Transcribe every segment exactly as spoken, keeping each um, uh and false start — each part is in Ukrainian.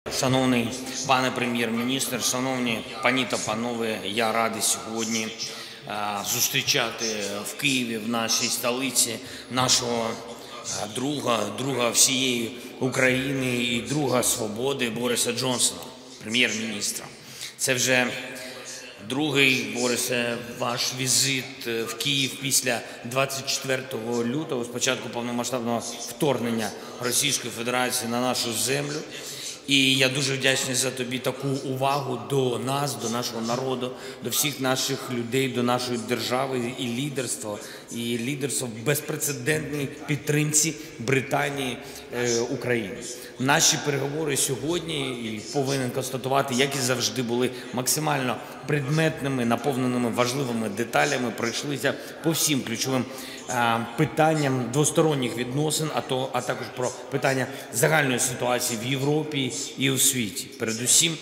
Шановний пане прем'єр-міністр, шановні пані та панове, я радий сьогодні зустрічати в Києві, в нашій столиці, нашого друга, друга всієї України і друга свободи Бориса Джонсона, прем'єр-міністра. Це вже другий, Борисе, ваш візит в Київ після двадцять четвертого лютого, спочатку повномасштабного вторгнення Російської Федерації на нашу землю. І я дуже вдячний за тобі таку увагу до нас, до нашого народу, до всіх наших людей, до нашої держави і лідерства, і лідерства в безпрецедентній підтримці Британії е, України. Наші переговори сьогодні, і повинен констатувати, як і завжди, були максимально предметними, наповненими важливими деталями, пройшлися по всім ключовим е, питанням двосторонніх відносин, а, то, а також про питання загальної ситуації в Європі і у світі. Передусім,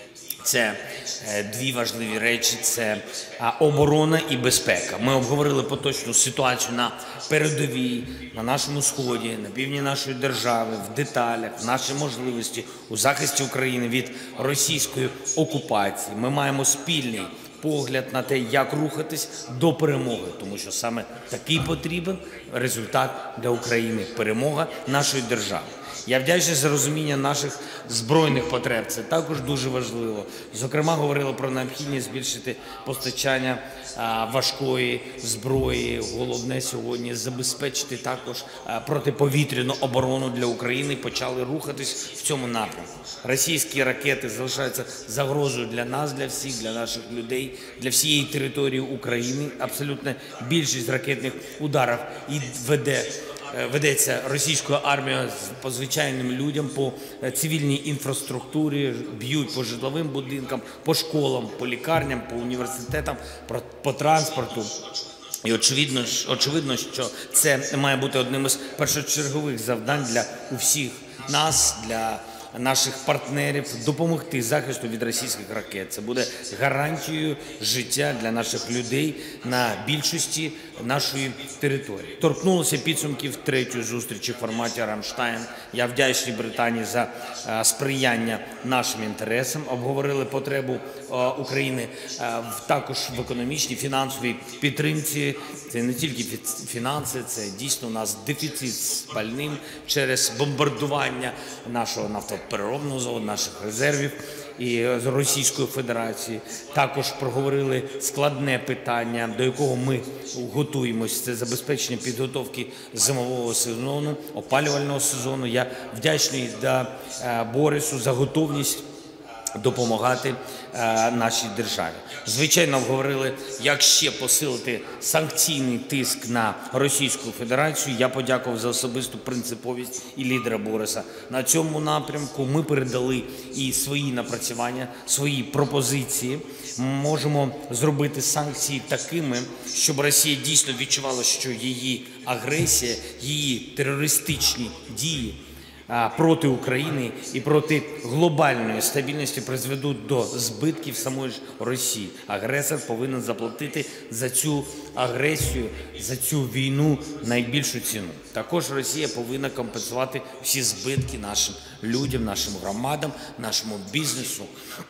це дві важливі речі – це оборона і безпека. Ми обговорили поточну ситуацію на передовій, на нашому сході, на півдні нашої держави, в деталях, в наші можливості у захисті України від російської окупації. Ми маємо спільний погляд на те, як рухатись до перемоги, тому що саме такий потрібен результат для України – перемога нашої держави. Я вдячний за розуміння наших збройних потреб, це також дуже важливо. Зокрема, говорили про необхідність збільшити постачання а, важкої зброї. Головне сьогодні забезпечити також а, протиповітряну оборону для України. Почали рухатись в цьому напрямку. Російські ракети залишаються загрозою для нас, для всіх, для наших людей, для всієї території України. Абсолютно більшість ракетних ударів і веде ведеться російською армією по звичайним людям, по цивільній інфраструктурі, б'ють по житловим будинкам, по школам, по лікарням, по університетам, по транспорту. І очевидно, очевидно, що це має бути одним із першочергових завдань для усіх нас, для наших партнерів, допомогти захисту від російських ракет. Це буде гарантією життя для наших людей на більшості нашої території. Торкнулося підсумків третьої зустрічі в форматі «Рамштайн». Я вдячний Британії за сприяння нашим інтересам. Обговорили потребу України також в економічній, фінансовій підтримці. Це не тільки фінанси, це дійсно у нас дефіцит з пальним через бомбардування нашого нафтопереробного заводу, наших резервів і з Російської Федерації. Також проговорили складне питання, до якого ми готуємося. Це забезпечення підготовки зимового сезону, опалювального сезону. Я вдячний Борису за готовність допомагати е, нашій державі. Звичайно, обговорили, як ще посилити санкційний тиск на Російську Федерацію. Я подякував за особисту принциповість і лідера Бориса. На цьому напрямку ми передали і свої напрацювання, свої пропозиції. Ми можемо зробити санкції такими, щоб Росія дійсно відчувала, що її агресія, її терористичні дії проти України і проти глобальної стабільності призведуть до збитків самої ж Росії. Агресор повинен заплатити за цю агресію, за цю війну найбільшу ціну. Також Росія повинна компенсувати всі збитки нашим людям, нашим громадам, нашому бізнесу.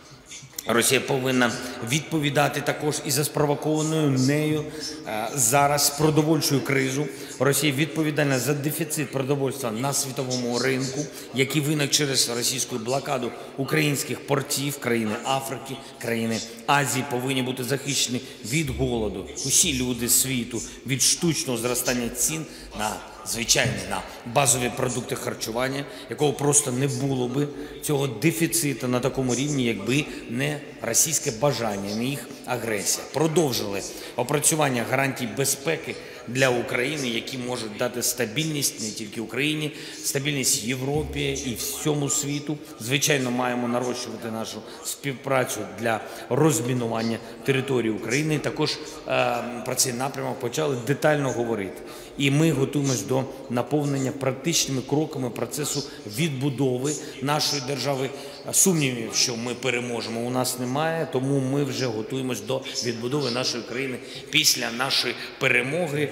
Росія повинна відповідати також і за спровокованою нею зараз продовольчою кризу. Росія відповідальна за дефіцит продовольства на світовому ринку, який виник через російську блокаду українських портів. Країни Африки, країни Азії повинні бути захищені від голоду. Усі люди світу від штучного зростання цін на звичайні, на базові продукти харчування, якого просто не було би, цього дефіциту на такому рівні, якби не російське бажання, не їх агресія. Продовжили опрацювання гарантій безпеки для України, які можуть дати стабільність не тільки Україні, стабільність Європі і всьому світу. Звичайно, маємо нарощувати нашу співпрацю для розмінування території України. Також е, про цей напрямок почали детально говорити. І ми готуємось до наповнення практичними кроками процесу відбудови нашої держави. Сумнівів, що ми переможемо, у нас немає, тому ми вже готуємось до відбудови нашої країни після нашої перемоги.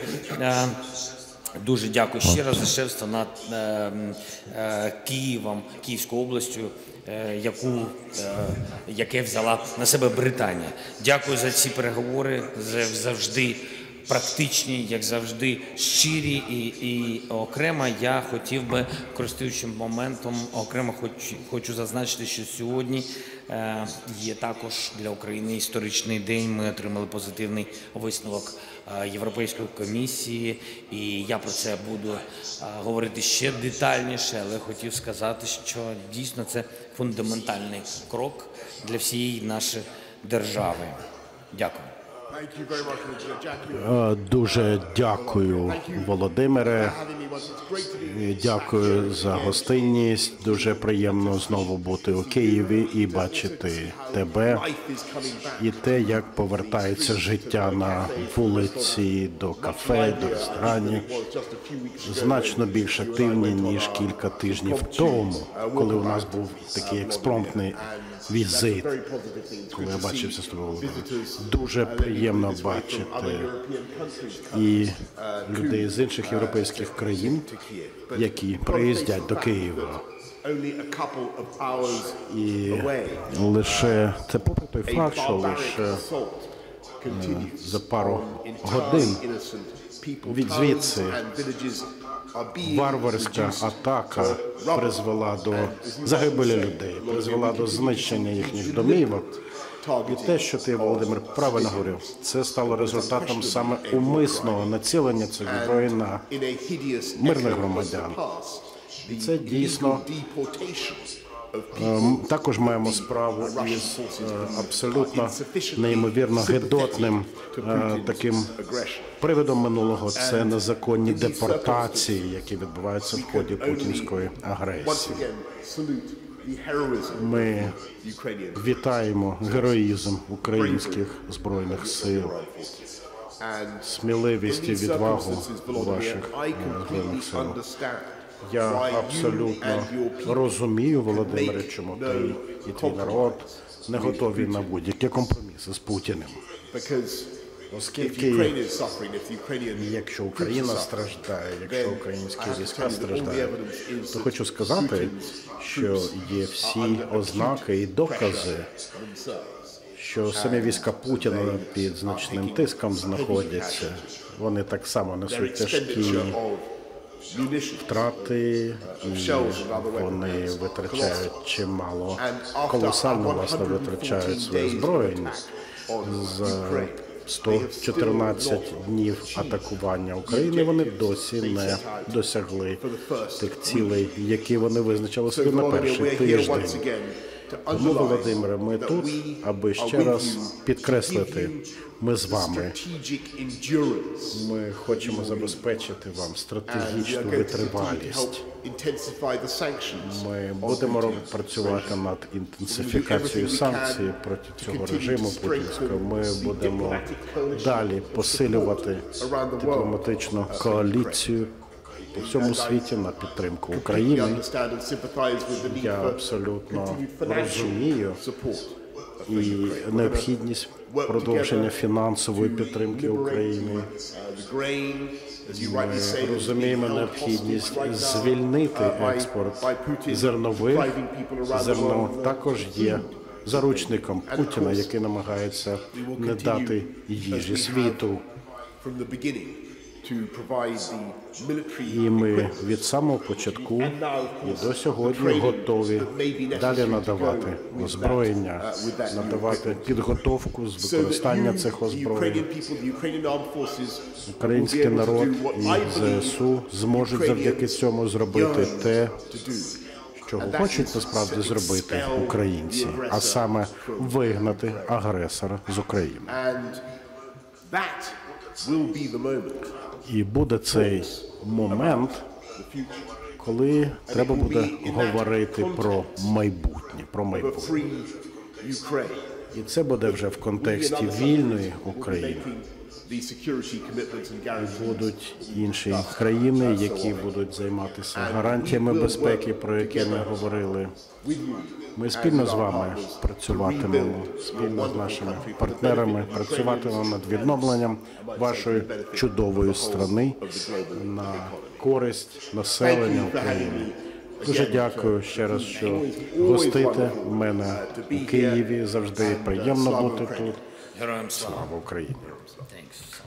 Дуже дякую ще раз за шефство над е, е, Києвом, Київською областю. яку, яке взяла на себе Британія. Дякую за ці переговори, завжди практичні, як завжди, щирі, і, і окремо я хотів би, користуючись моментом, окремо хочу, хочу зазначити, що сьогодні е, є також для України історичний день. Ми отримали позитивний висновок е, Європейської комісії, і я про це буду е, говорити ще детальніше, але хотів сказати, що дійсно це фундаментальний крок для всієї нашої держави. Дякую. Дуже дякую, Володимире. Дякую за гостинність. Дуже приємно знову бути у Києві і бачити тебе. І те, як повертається життя на вулиці, до кафе, до ресторанів. Значно більш активні, ніж кілька тижнів тому, коли у нас був такий експромтний візит, коли я бачився з тобою. Дуже приємно бачити і людей з інших європейських країн, які приїздять до Києва. І лише, це попри той факт, що лише за пару годин від звідси варварська атака призвела до загибелі людей, призвела до знищення їхніх домівок. І те, що ти, Володимир, правильно говорив, це стало результатом саме умисного націлення цих зброї на мирних громадян. І це дійсно також маємо справу із абсолютно неймовірно гидотним таким привидом минулого. Це незаконні депортації, які відбуваються в ході путінської агресії. Ми вітаємо героїзм українських збройних сил, сміливість і відвагу ваших збройних сил. Я абсолютно розумію, Володимире, чому ти і твій народ не готові на будь-які компроміси з Путіним. Оскільки, якщо Україна страждає, якщо українські війська страждають, то хочу сказати, що є всі ознаки і докази, що самі війська Путіна під значним тиском знаходяться. Вони так само несуть тяжкі втрати, і вони витрачають чимало, колосально, власне, витрачають своє озброєння. За сто чотирнадцять днів атакування України вони досі не досягли тих цілей, які вони визначили собі на перший тиждень. Тому, Володимире, ми тут, аби ще раз підкреслити, ми з вами. Ми хочемо забезпечити вам стратегічну витривалість. Ми будемо працювати над інтенсифікацією санкцій проти цього режиму путінського. Ми будемо далі посилювати дипломатичну коаліцію по всьому світі на підтримку України. Я абсолютно розумію і необхідність продовження фінансової підтримки України. Ми розуміємо необхідність звільнити експорт зернових. Зерно також є заручником Путіна, який намагається не дати їжі світу. І ми від самого початку і до сьогодні готові далі надавати озброєння, надавати підготовку з використання цих озброєнь. Український народ і ЗСУ зможуть завдяки цьому зробити те, чого хочуть насправді зробити українці, а саме вигнати агресора з України. І буде цей момент, коли треба буде говорити про майбутнє, про майбутнє. І це буде вже в контексті вільної України. Будуть інші країни, які будуть займатися гарантіями безпеки, про які ми говорили. Ми спільно з вами працюватимемо, спільно з нашими партнерами, працюватимемо над відновленням вашої чудової країни на користь населення України, Дуже дякую ще раз, що гостите мене у Києві. Завжди приємно бути тут. Героям слава. Слава Україні! Thanks.